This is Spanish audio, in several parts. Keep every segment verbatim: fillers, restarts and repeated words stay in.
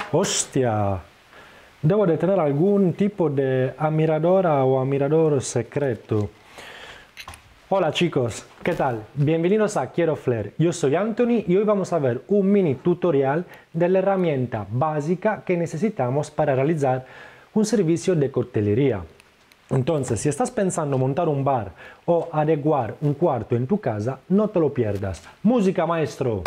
Hostia, debo de tener algún tipo de admiradora o admirador secreto. Hola chicos, ¿qué tal? Bienvenidos a Quiero Flair. Yo soy Anthony y hoy vamos a ver un mini tutorial de la herramienta básica que necesitamos para realizar un servicio de coctelería. Entonces, si estás pensando montar un bar o adecuar un cuarto en tu casa, no te lo pierdas. ¡Música, maestro!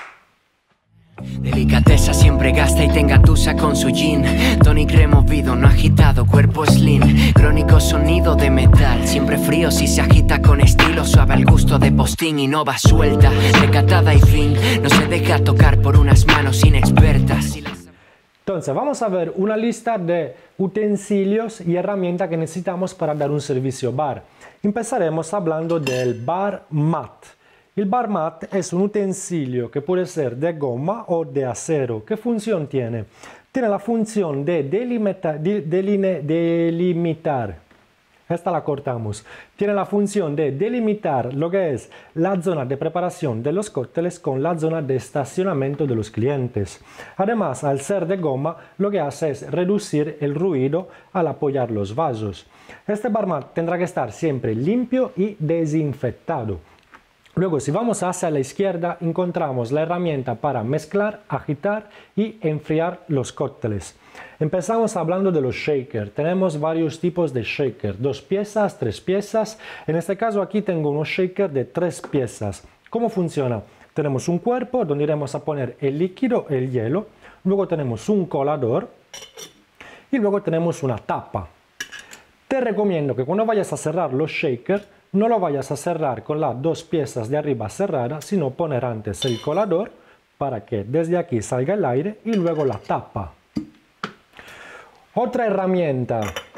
Delicadeza siempre gasta y te engatusa con su jean. Tonic removido, no agitado, cuerpo slim. Crónico sonido de metal, siempre frío si se agita con estilo. Suave al gusto de postín y no va suelta. Recatada y fin, no se deja tocar por unas manos inexpertas. Entonces, vamos a ver una lista de utensilios y herramientas que necesitamos para dar un servicio bar. Empezaremos hablando del bar mat. El bar mat es un utensilio que puede ser de goma o de acero. ¿Qué función tiene? Tiene la función de delimitar, de, deline, delimitar. Esta la cortamos. Tiene la función de delimitar lo que es la zona de preparación de los cócteles con la zona de estacionamiento de los clientes. Además, al ser de goma, lo que hace es reducir el ruido al apoyar los vasos. Este bar mat tendrá que estar siempre limpio y desinfectado. Luego, si vamos hacia la izquierda, encontramos la herramienta para mezclar, agitar y enfriar los cócteles. Empezamos hablando de los shakers. Tenemos varios tipos de shaker, dos piezas, tres piezas. En este caso aquí tengo unos shaker de tres piezas. ¿Cómo funciona? Tenemos un cuerpo donde iremos a poner el líquido, el hielo. Luego tenemos un colador y luego tenemos una tapa. Te recomiendo que cuando vayas a cerrar los shakers, no lo vayas a cerrar con las dos piezas de arriba cerradas, sino poner antes el colador para que desde aquí salga el aire y luego la tapa. Otra herramienta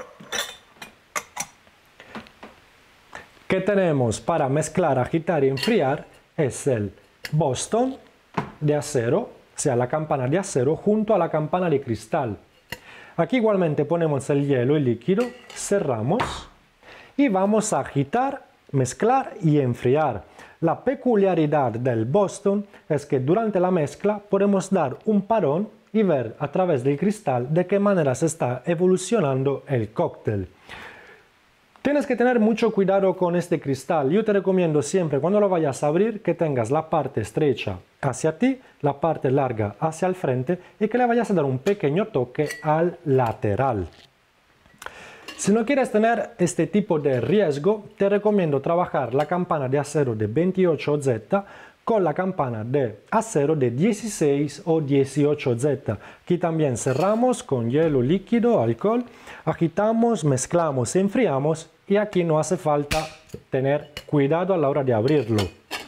que tenemos para mezclar, agitar y enfriar es el Boston de acero, o sea, la campana de acero junto a la campana de cristal. Aquí igualmente ponemos el hielo y líquido, cerramos y vamos a agitar, mezclar y enfriar. La peculiaridad del Boston es que durante la mezcla podemos dar un parón y ver a través del cristal de qué manera se está evolucionando el cóctel. Tienes que tener mucho cuidado con este cristal. Yo te recomiendo siempre cuando lo vayas a abrir que tengas la parte estrecha hacia ti, la parte larga hacia el frente y que le vayas a dar un pequeño toque al lateral. Si no quieres tener este tipo de riesgo, te recomiendo trabajar la campana de acero de veintiocho Z con la campana de acero de dieciséis o dieciocho Z. Aquí también cerramos con hielo líquido, alcohol, agitamos, mezclamos, enfriamos y aquí no hace falta tener cuidado a la hora de abrirlo.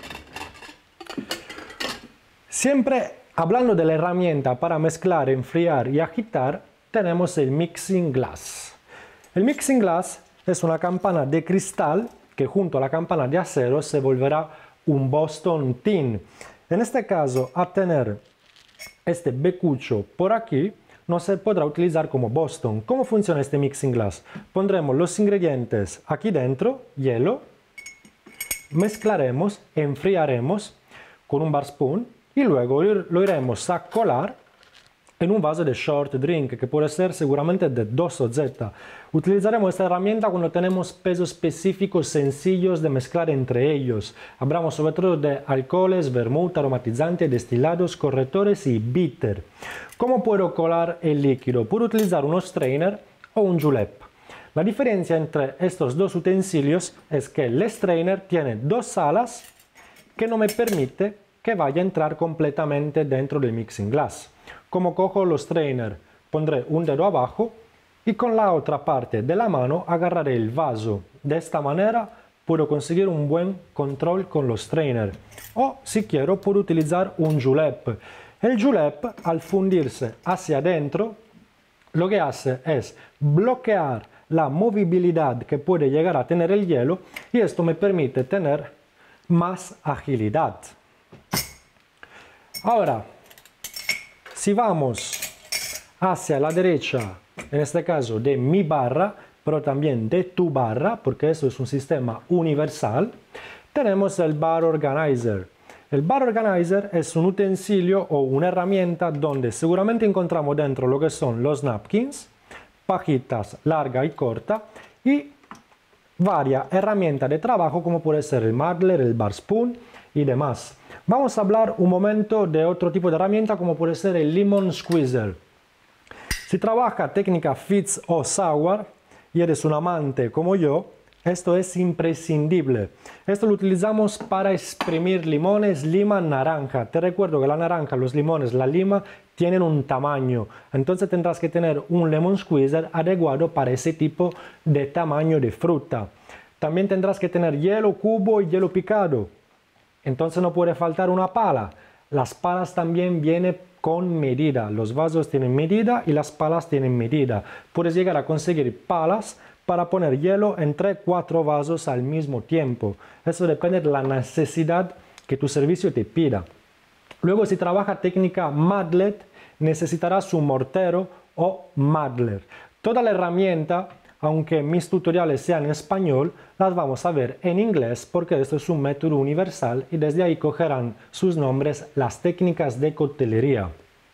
Siempre hablando de la herramienta para mezclar, enfriar y agitar, tenemos el mixing glass. El mixing glass es una campana de cristal que junto a la campana de acero se volverá un Boston tin. En este caso, a tener este becucho por aquí, no se podrá utilizar como Boston. ¿Cómo funciona este mixing glass? Pondremos los ingredientes aquí dentro, hielo, mezclaremos, enfriaremos con un bar spoon y luego lo iremos a colar en un vaso de short drink que puede ser seguramente de dos o Z. Utilizaremos esta herramienta cuando tenemos pesos específicos sencillos de mezclar entre ellos. Hablamos sobre todo de alcoholes, vermouth, aromatizantes, destilados, correctores y bitter. ¿Cómo puedo colar el líquido? Puedo utilizar un strainer o un julep. La diferencia entre estos dos utensilios es que el strainer tiene dos alas que no me permite que vaya a entrar completamente dentro del mixing glass. Como cojo los strainer, pondré un dedo abajo y con la otra parte de la mano agarraré el vaso. De esta manera puedo conseguir un buen control con los strainer. O si quiero puedo utilizar un julep. El julep al fundirse hacia adentro lo que hace es bloquear la movibilidad que puede llegar a tener el hielo y esto me permite tener más agilidad. Ahora, si vamos hacia la derecha, en este caso de mi barra, pero también de tu barra, porque eso es un sistema universal, tenemos el Bar Organizer. El bar organizer es un utensilio o una herramienta donde seguramente encontramos dentro lo que son los napkins, pajitas larga y corta y varias herramientas de trabajo como puede ser el muddler, el bar spoon y demás. Vamos a hablar un momento de otro tipo de herramienta como puede ser el lemon squeezer. Si trabaja técnica Fitz o Sour y eres un amante como yo, esto es imprescindible. Esto lo utilizamos para exprimir limones, lima, naranja. Te recuerdo que la naranja, los limones, la lima tienen un tamaño. Entonces tendrás que tener un lemon squeezer adecuado para ese tipo de tamaño de fruta. También tendrás que tener hielo cubo y hielo picado. Entonces no puede faltar una pala. Las palas también vienen con medida. Los vasos tienen medida y las palas tienen medida. Puedes llegar a conseguir palas para poner hielo entre cuatro vasos al mismo tiempo. Eso depende de la necesidad que tu servicio te pida. Luego, si trabaja técnica Madlet, necesitarás un mortero o muddler. Toda la herramienta, aunque mis tutoriales sean en español, las vamos a ver en inglés porque esto es un método universal y desde ahí cogerán sus nombres las técnicas de coctelería.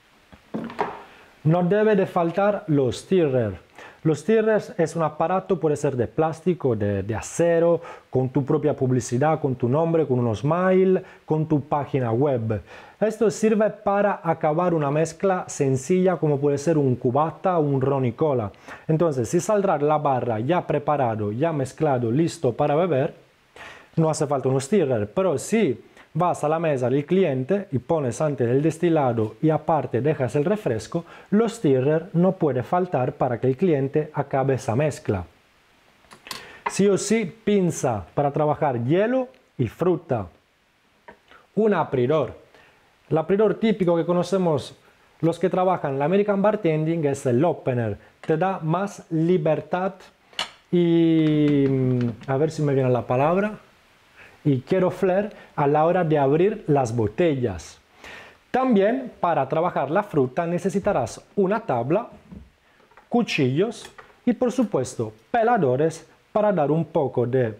No debe de faltar los stirrers. Los stirrers es un aparato, puede ser de plástico, de, de acero, con tu propia publicidad, con tu nombre, con unos mail, con tu página web. Esto sirve para acabar una mezcla sencilla como puede ser un cubata o un ron y cola. Entonces, si saldrá la barra ya preparado, ya mezclado, listo para beber, no hace falta un stirrer. Pero si vas a la mesa del cliente y pones antes el destilado y aparte dejas el refresco, los stirrer no puede faltar para que el cliente acabe esa mezcla. Sí o sí, pinza para trabajar hielo y fruta. Un abridor. El abridor típico que conocemos los que trabajan en la American Bartending es el opener. Te da más libertad y... a ver si me viene la palabra... y quiero flair a la hora de abrir las botellas. También para trabajar la fruta necesitarás una tabla, cuchillos y por supuesto peladores para dar un poco de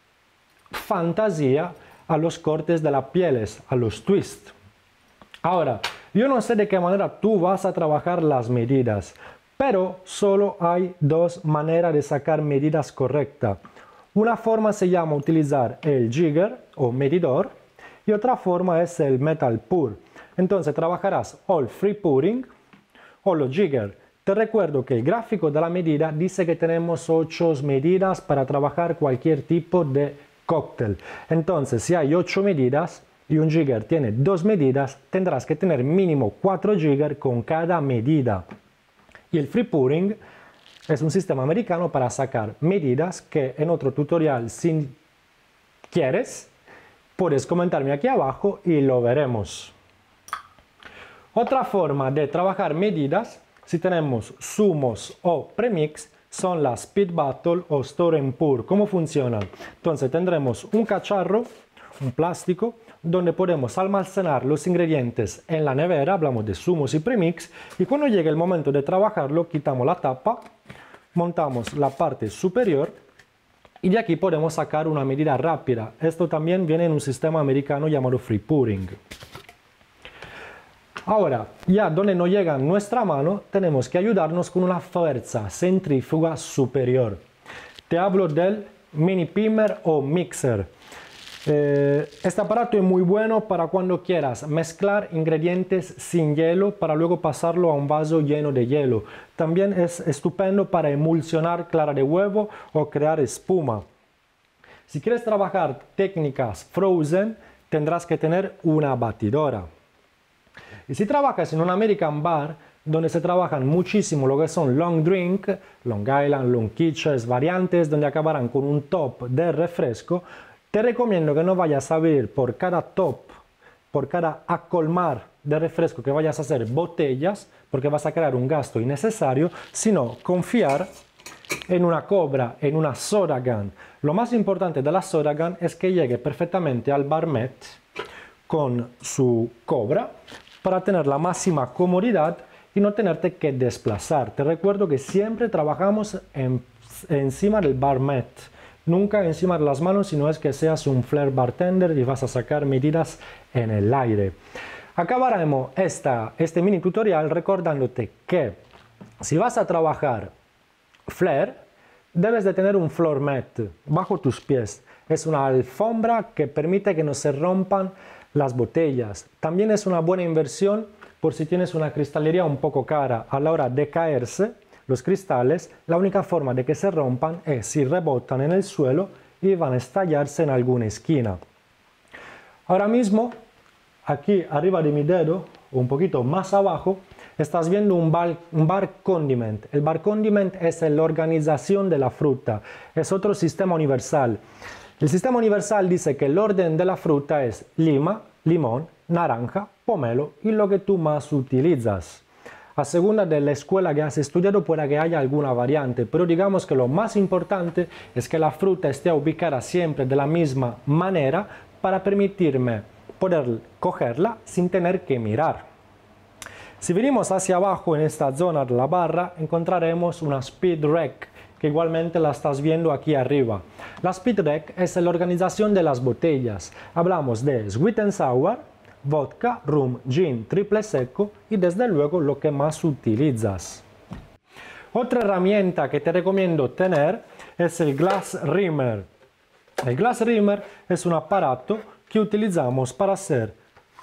fantasía a los cortes de las pieles, a los twists. Ahora, yo no sé de qué manera tú vas a trabajar las medidas, pero solo hay dos maneras de sacar medidas correctas. Una forma se llama utilizar el jigger o medidor y otra forma es el metal pour. Entonces trabajarás o el free pouring o los jigger. Te recuerdo que el gráfico de la medida dice que tenemos ocho medidas para trabajar cualquier tipo de cóctel. Entonces si hay ocho medidas y un jigger tiene dos medidas, tendrás que tener mínimo cuatro jigger con cada medida. Y el free pouring es un sistema americano para sacar medidas que en otro tutorial, si quieres, puedes comentarme aquí abajo y lo veremos. Otra forma de trabajar medidas, si tenemos zumos o premix, son las speed bottle o store and pour. ¿Cómo funcionan? Entonces tendremos un cacharro, un plástico, donde podemos almacenar los ingredientes en la nevera, hablamos de zumos y premix, y cuando llegue el momento de trabajarlo, quitamos la tapa, montamos la parte superior y de aquí podemos sacar una medida rápida. Esto también viene en un sistema americano llamado free pouring. Ahora, ya donde no llega nuestra mano, tenemos que ayudarnos con una fuerza centrífuga superior. Te hablo del mini pimer o mixer. Eh, este aparato es muy bueno para cuando quieras mezclar ingredientes sin hielo para luego pasarlo a un vaso lleno de hielo. También es estupendo para emulsionar clara de huevo o crear espuma. Si quieres trabajar técnicas frozen, tendrás que tener una batidora. Y si trabajas en un American bar, donde se trabajan muchísimo lo que son long drink, Long Island, long kitchens, variantes, donde acabarán con un top de refresco, te recomiendo que no vayas a abrir por cada top, por cada acolmar de refresco que vayas a hacer botellas, porque vas a crear un gasto innecesario, sino confiar en una cobra, en una soda gun. Lo más importante de la soda gun es que llegue perfectamente al barmet con su cobra para tener la máxima comodidad y no tenerte que desplazar. Te recuerdo que siempre trabajamos en, encima del barmet. nunca encima de las manos, sino es que seas un flare bartender y vas a sacar medidas en el aire. Acabaremos esta, este mini tutorial recordándote que si vas a trabajar flare, debes de tener un floor mat bajo tus pies. Es una alfombra que permite que no se rompan las botellas. También es una buena inversión por si tienes una cristalería un poco cara. A la hora de caerse los cristales, la única forma de que se rompan es si rebotan en el suelo y van a estallarse en alguna esquina. Ahora mismo, aquí arriba de mi dedo, un poquito más abajo, estás viendo un bar, un bar condiment. El bar condiment es la organización de la fruta, es otro sistema universal. El sistema universal dice que el orden de la fruta es lima, limón, naranja, pomelo y lo que tú más utilizas. A segunda de la escuela que has estudiado puede que haya alguna variante, pero digamos que lo más importante es que la fruta esté ubicada siempre de la misma manera para permitirme poder cogerla sin tener que mirar. Si venimos hacia abajo en esta zona de la barra, encontraremos una speed rack, que igualmente la estás viendo aquí arriba. La speed rack es la organización de las botellas. Hablamos de sweet and sour, vodka, rum, gin, triple seco y desde luego lo que más utilizas. Otra herramienta que te recomiendo tener es el glass rimmer. El glass rimmer es un aparato que utilizamos para hacer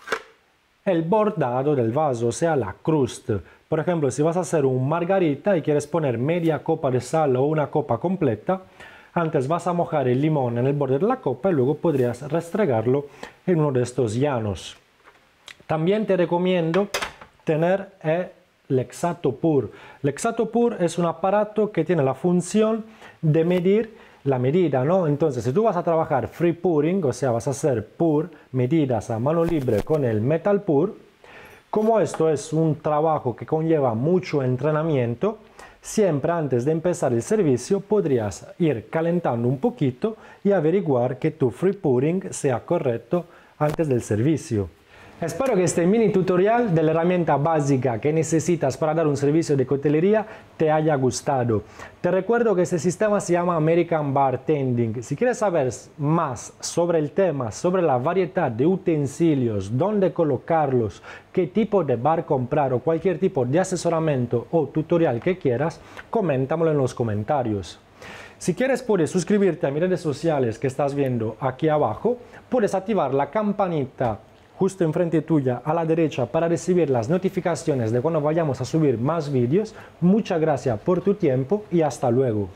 el bordado del vaso, o sea, la crust. Por ejemplo, si vas a hacer un margarita y quieres poner media copa de sal o una copa completa, antes vas a mojar el limón en el borde de la copa y luego podrías restregarlo en uno de estos llanos. También te recomiendo tener el Exatopur. El Exatopur es un aparato que tiene la función de medir la medida, ¿no? Entonces, si tú vas a trabajar free pouring, o sea, vas a hacer pour, medidas a mano libre con el Metal Pour, como esto es un trabajo que conlleva mucho entrenamiento, siempre antes de empezar el servicio podrías ir calentando un poquito y averiguar que tu free pouring sea correcto antes del servicio. Espero que este mini tutorial de la herramienta básica que necesitas para dar un servicio de coctelería te haya gustado. Te recuerdo que este sistema se llama American Bartending. Si quieres saber más sobre el tema, sobre la variedad de utensilios, dónde colocarlos, qué tipo de bar comprar o cualquier tipo de asesoramiento o tutorial que quieras, coméntamelo en los comentarios. Si quieres puedes suscribirte a mis redes sociales que estás viendo aquí abajo, puedes activar la campanita justo enfrente tuya a la derecha para recibir las notificaciones de cuando vayamos a subir más vídeos. Muchas gracias por tu tiempo y hasta luego.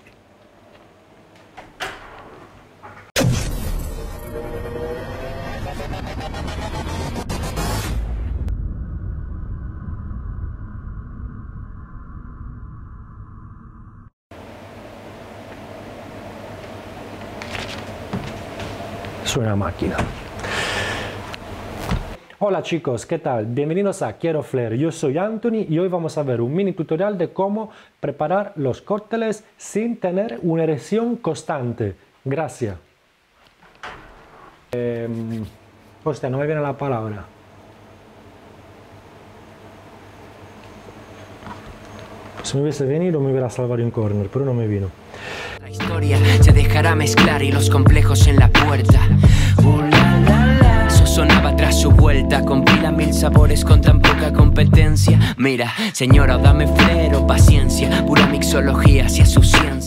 Suena máquina. Hola chicos, ¿qué tal? Bienvenidos a Quiero Flare, yo soy Anthony y hoy vamos a ver un mini tutorial de cómo preparar los cócteles sin tener una erección constante. Gracias. Eh, hostia, no me viene la palabra. Si me hubiese venido me hubiera salvado un corner, pero no me vino. La historia se dejará mezclar y los complejos en la puerta. Uh, la, la, la. Eso sonaba tras su vuelta. Compila mil sabores con tan poca competencia. Mira, señora, dame flero, paciencia. Pura mixología hacia su ciencia.